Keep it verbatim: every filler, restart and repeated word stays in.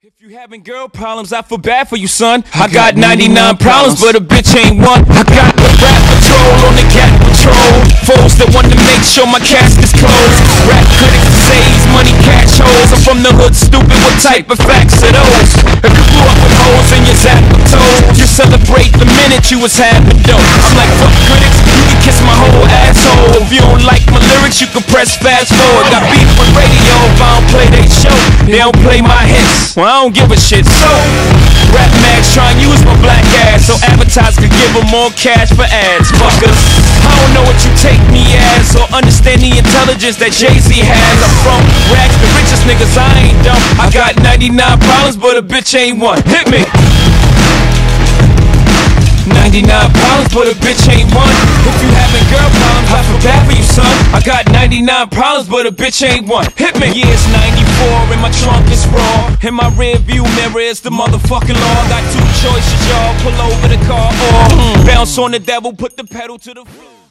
If you having girl problems, I feel bad for you, son. I got ninety-nine problems, but a bitch ain't one. I got the rap patrol on the cat patrol. Foes that want to make sure my casket's closed. Rap critics says money cash holes. I'm from the hood, stupid. What type of facts are those? If you grew up with holes in your zap of toes, you celebrate the minute you was having dope. I'm like, fuck critics, you can kiss my whole asshole. If you don't like my lyrics, you can press fast forward. Got beef with radio if I don't play they show. They don't play my hits. Well, I don't give a shit. So, Rap Max try and use my black ass so advertisers could give them more cash for ads. Fuckers, I don't know what you take me as or understand the intelligence that Jay-Z has. I'm from rags, the richest niggas, I ain't dumb. I got ninety-nine problems, but a bitch ain't one. Hit me. ninety-nine problems, but a bitch ain't one. If you having girl problems, I feel bad for you, son. I got ninety-nine problems, but a bitch ain't one. Hit me. Yeah, it's ninety-four, and my trunk is raw. In my rear view mirror is the motherfucking law. Got two choices, y'all. Pull over the car or mm. bounce on the devil, put the pedal to the floor.